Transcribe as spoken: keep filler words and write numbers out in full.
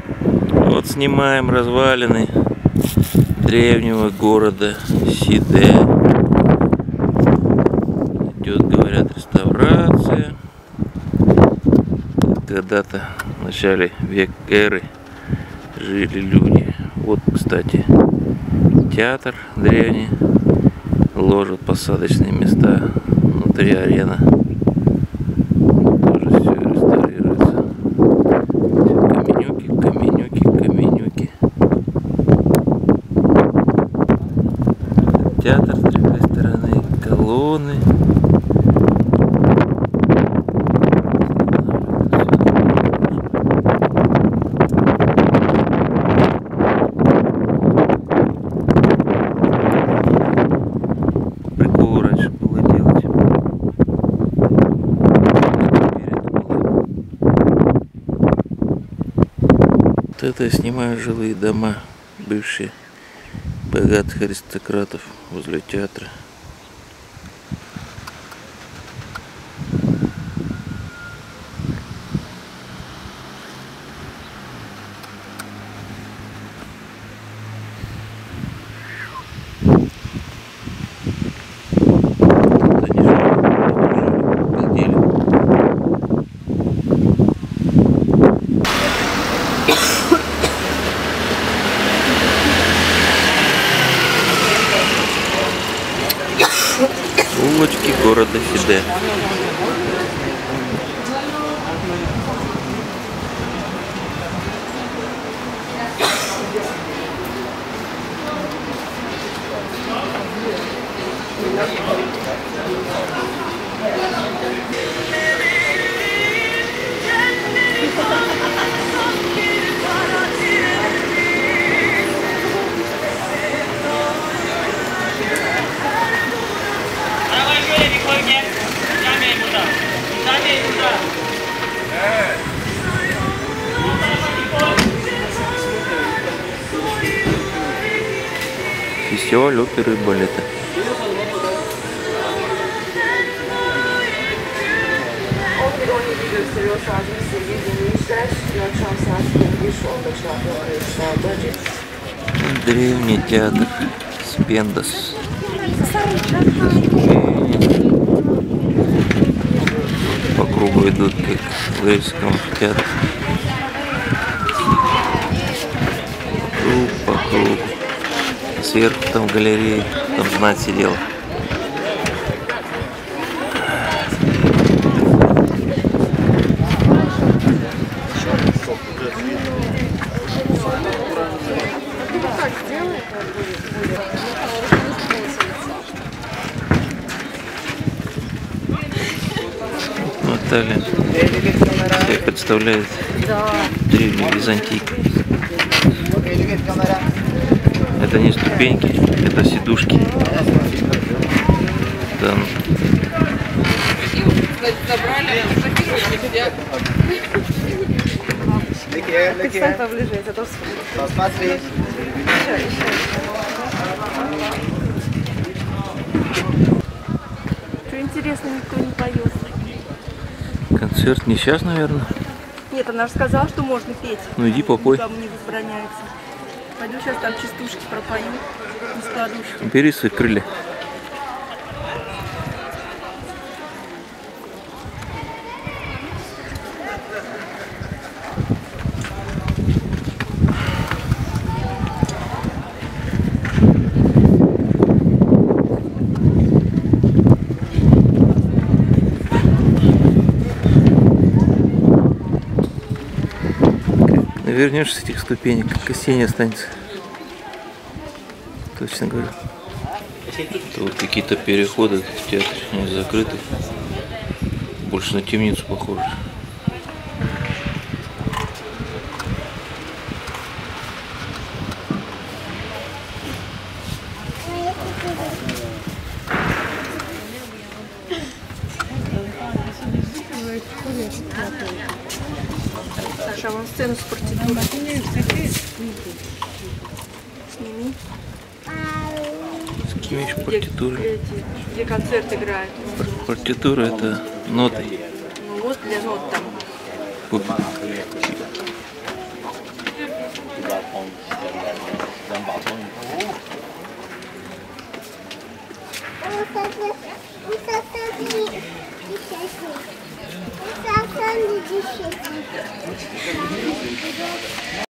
Вот снимаем развалины древнего города Сиде. Идет, говорят, реставрация. Когда-то в начале века эры жили люди. Вот, кстати, театр древний. Ложат посадочные места. Внутри арена. Тоже все реставрируется. Каменюки, каменюки, каменюки. Театр с другой стороны, колонны. Прикол раньше было делать. Вот это я снимаю жилые дома, бывшие богатых аристократов возле театра. Улочки города Сиде. Фестиваль оперы и балета. Древний театр Спендос. По кругу идут, как в Рижском театре. Круг по кругу. Сверху там галерея, там знать сидела. Наталья себе представляет древнюю Византийку. Это не ступеньки, это сидушки. Там. Представь поближе, это тоже посмотри. Что интересно, никто не поет. Концерт не сейчас, наверное. Нет, она же сказала, что можно петь. Ну иди попой. Никому не возбраняется. Пойду сейчас там частушки пропою, не складушки. Бери свои крылья. Вернешься с этих ступенек, костей не останется. Точно говорю. Это вот какие-то переходы в театре, они закрыты. Больше на темницу похоже. Саша, вон сцену с партитурой. Сними. С какими еще партитуры? Где, где, где концерт играет. Партитура это ноты. Ну вот для нот там. Пупи. 我三三，我三三的一学期，我三三的一学期。